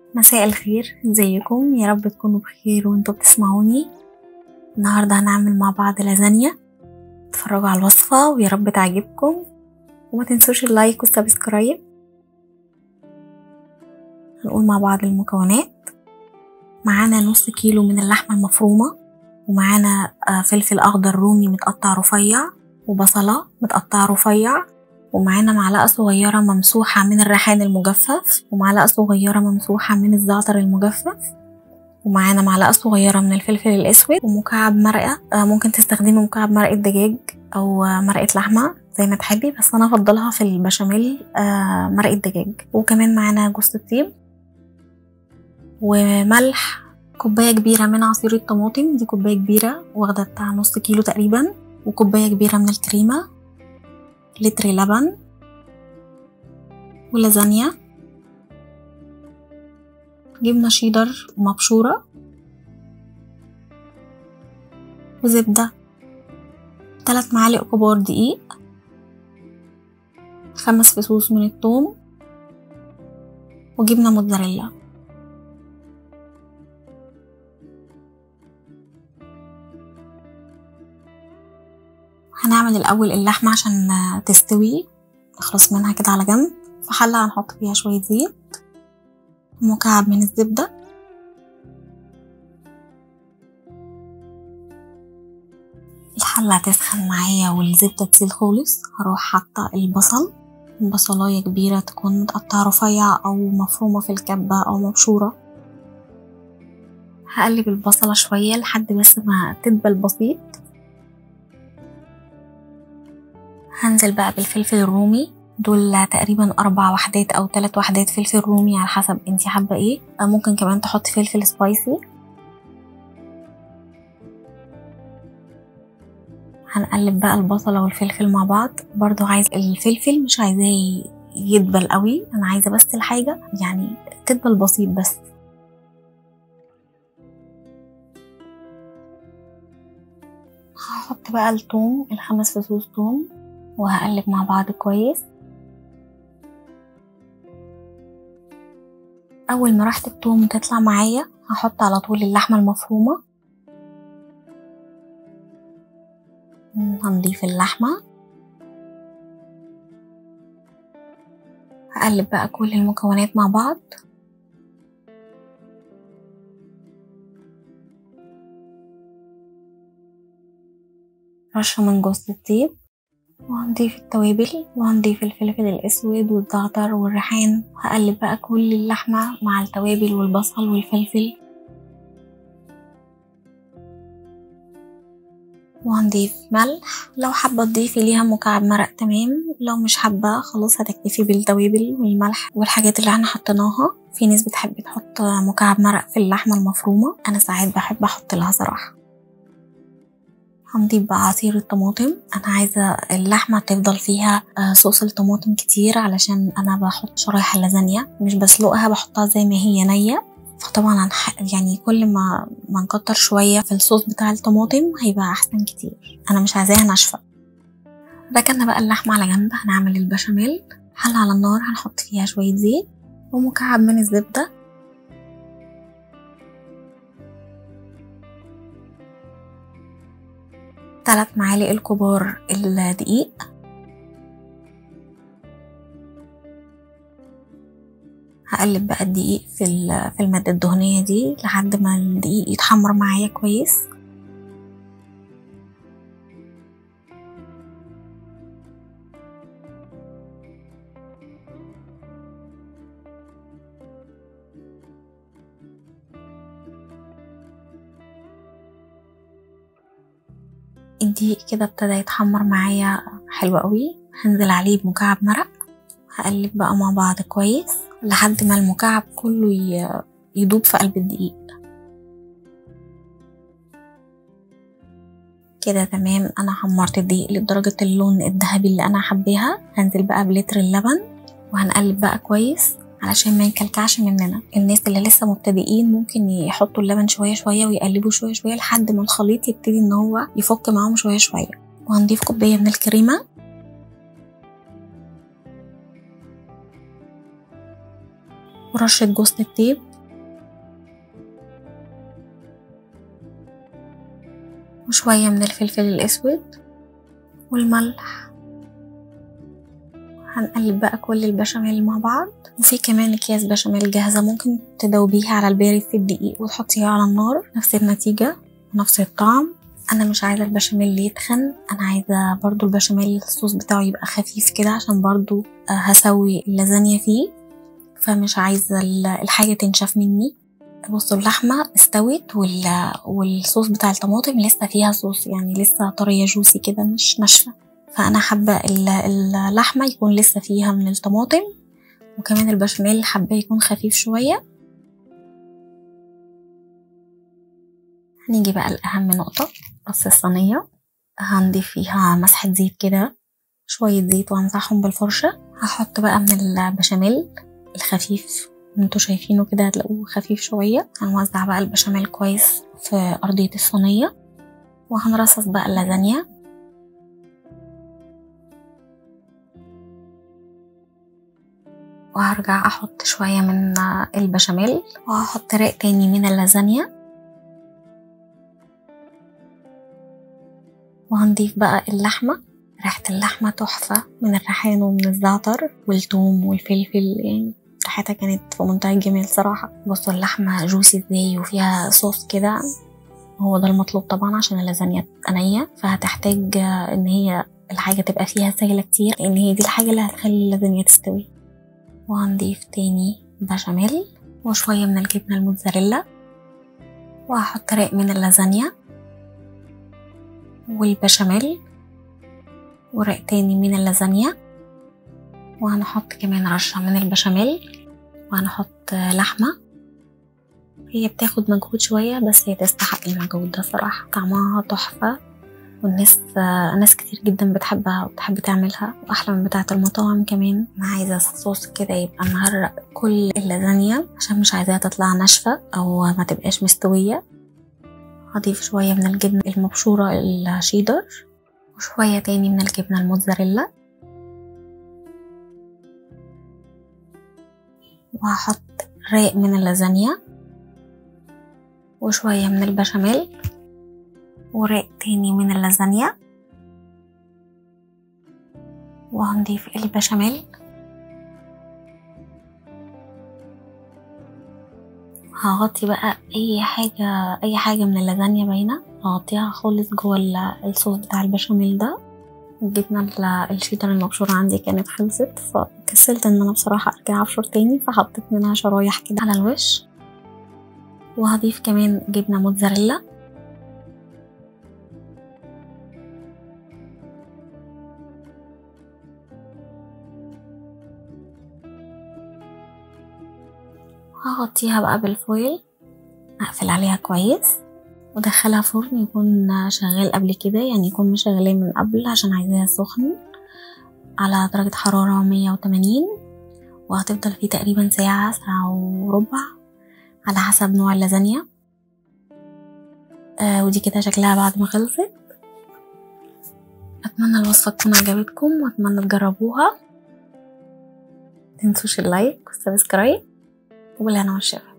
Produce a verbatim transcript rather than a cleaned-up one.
مساء الخير، ازيكم؟ يا رب تكونوا بخير وانتوا بتسمعوني. النهاردة هنعمل مع بعض لازانيا. اتفرجوا على الوصفة ويا رب تعجبكم، وما تنسوش اللايك والسبسكرايب. هنقول مع بعض المكونات. معانا نص كيلو من اللحمة المفرومة، ومعانا فلفل اخضر رومي متقطع رفيع، وبصلة متقطع رفيع، ومعانا معلقة صغيرة ممسوحة من الريحان المجفف، ومعلقة صغيرة ممسوحة من الزعتر المجفف، ومعانا معلقة صغيرة من الفلفل الأسود، ومكعب مرقة. آه ممكن تستخدمي مكعب مرقة دجاج أو مرقة لحمة زي ما تحبي، بس أنا أفضلها في البشاميل آه مرقة دجاج. وكمان معانا جوز الطيب وملح. كوباية كبيرة من عصير الطماطم، دي كوباية كبيرة واخدة بتاع نص كيلو تقريبا، وكوباية كبيرة من الكريمة، لتر لبن، ولازانيا، جبنة شيدر مبشورة، وزبدة، ثلاث معالق كبار دقيق، خمس فصوص من الثوم، وجبنة موتزاريلا. هنعمل الأول اللحمة عشان تستوي، نخلص منها كده على جنب. في حلة هنحط فيها شوية زيت، مكعب من الزبدة، الحلة هتسخن معايا والزبدة تسيل خالص. هروح حاطة البصل، بصلاية كبيرة تكون متقطعة رفيع أو مفرومة في الكبة أو مبشورة. هقلب البصلة شوية لحد بس ما تدبل بسيط. هنزل بقى بالفلفل الرومي، دول تقريبا أربع وحدات أو ثلاث وحدات فلفل رومي على حسب انتي حابة ايه. ممكن كمان تحط فلفل سبايسي. هنقلب بقى البصلة والفلفل مع بعض. برضو عايز الفلفل مش عايزاه يدبل قوي، انا عايزة بس الحاجة يعني تدبل بسيط بس. هحط بقى الثوم، الخمس فصوص ثوم، وهقلب مع بعض كويس. اول ما ريحة الثوم تطلع معايا هحط على طول اللحمة المفرومة. هنضيف اللحمة، هقلب بقى كل المكونات مع بعض. رشة من جوز الطيب، وهنضيف التوابل، وهنضيف الفلفل الأسود والزعتر والريحان. هقلب بقى كل اللحمة مع التوابل والبصل والفلفل، وهنضيف ملح. لو حابة تضيفي ليها مكعب مرق تمام، لو مش حابة خلاص هتكتفي بالتوابل والملح والحاجات اللي احنا حطيناها. في ناس بتحب تحط مكعب مرق في اللحمة المفرومة، انا ساعات بحب احط لها صراحة. هنضيف بقى عصير الطماطم. انا عايزة اللحمة تفضل فيها صوص الطماطم كتير، علشان انا بحط شرايح اللازانيا مش بسلقها، بحطها زي ما هي نية. فطبعا يعني كل ما ما نكتر شوية في الصوص بتاع الطماطم هيبقى احسن كتير، انا مش عايزاها ناشفة. ركننا بقى اللحمة على جنب. هنعمل البشاميل. حلة على النار هنحط فيها شوية زيت ومكعب من الزبدة، ثلاث معالق الكبار الدقيق. هقلب بقى الدقيق في في المادة الدهنية دي لحد ما الدقيق يتحمر معايا كويس. الدقيق كده ابتدى يتحمر معايا حلو قوي. هنزل عليه بمكعب مرق، هقلب بقى مع بعض كويس لحد ما المكعب كله يدوب في قلب الدقيق كده. تمام، انا حمرت الدقيق لدرجة اللون الذهبي اللي انا حبيها. هنزل بقى بلتر اللبن، وهنقلب بقى كويس علشان ما يكلكعش مننا. الناس اللي لسه مبتدئين ممكن يحطوا اللبن شوية شوية ويقلبوا شوية شوية لحد ما الخليط يبتدي ان هو يفك معاهم شوية شوية. وهنضيف كوباية من الكريمة، ورشة جوز الطيب، وشوية من الفلفل الأسود والملح. هنقلب بقى كل البشاميل مع بعض. وفي كمان أكياس بشاميل جاهزة ممكن تدوبيها على البارد في الدقيق وتحطيها على النار، نفس النتيجة ونفس الطعم. أنا مش عايزة البشاميل يتخن، أنا عايزة برضو البشاميل الصوص بتاعه يبقى خفيف كده عشان برضو هسوي اللازانيا فيه، فمش عايزة الحاجة تنشف مني. بصوا اللحمة استوت والصوص بتاع الطماطم لسه فيها صوص، يعني لسه طرية جوسي كده مش ناشفة، فأنا حابة اللحمة يكون لسه فيها من الطماطم، وكمان البشاميل حابة يكون خفيف شوية. هنيجي بقى لأهم نقطة، بس الصينية هنضيف فيها مسحة زيت كده، شوية زيت وهمسحهم بالفرشة. هحط بقى من البشاميل الخفيف انتوا شايفينه كده، هتلاقوه خفيف شوية. هنوزع بقى البشاميل كويس في أرضية الصينية، وهنرصص بقى اللازانيا. وهرجع أحط شوية من البشاميل، وهحط رق تاني من اللازانيا، وهنضيف بقى اللحمة. ريحة اللحمة تحفة من الريحان ومن الزعتر والثوم والفلفل، يعني ريحتها كانت في منتهى الجمال صراحة. بصوا اللحمة جوسي ازاي وفيها صوص كده، هو ده المطلوب طبعا عشان اللازانيا نية، فهتحتاج ان هي الحاجة تبقى فيها سائلة كتير، لان هي دي الحاجة اللي هتخلي اللازانيا تستوي. وهنضيف تاني بشاميل وشوية من الجبنة الموتزاريلا، وهحط رق من اللازانيا والبشاميل ورق تاني من اللازانيا، وهنحط كمان رشة من البشاميل، وهنحط لحمة. هي بتاخد مجهود شوية بس هي تستحق المجهود ده صراحة، طعمها تحفة، والناس ناس كتير جدا بتحبها وبتحب تعملها، وأحلى من بتاعة المطاعم كمان. أنا عايزة الصوص كده يبقى مغرق كل اللازانيا عشان مش عايزاها تطلع ناشفة أو ما تبقاش مستوية. هضيف شوية من الجبنة المبشورة الشيدر، وشوية تاني من الجبنة الموتزاريلا، وهحط رق من اللازانيا وشوية من البشاميل ورق تاني من اللازانيا، وهنضيف البشاميل. هغطي بقى اي حاجة اي حاجة من اللازانيا باينة، هغطيها خالص جوه الصوص بتاع البشاميل ده. الجبنة الشيدر المبشورة عندي كانت خلصت، فكسلت ان انا بصراحة ارجع ابشر تاني، فحطيت منها شرايح كده على الوش. وهضيف كمان جبنة موتزاريلا، هغطيها بقى بالفويل، اقفل عليها كويس ودخلها فرن يكون شغال قبل كده، يعني يكون مشغلاه من قبل عشان عايزاها سخن على درجة حرارة مية وتمانين، وهتفضل فيه تقريبا ساعة ساعة وربع على حسب نوع اللازانيا. آه ودي كده شكلها بعد ما خلصت. اتمنى الوصفة تكون عجبتكم واتمنى تجربوها. متنسوش اللايك والسبسكرايب، وبالهنا والشفا.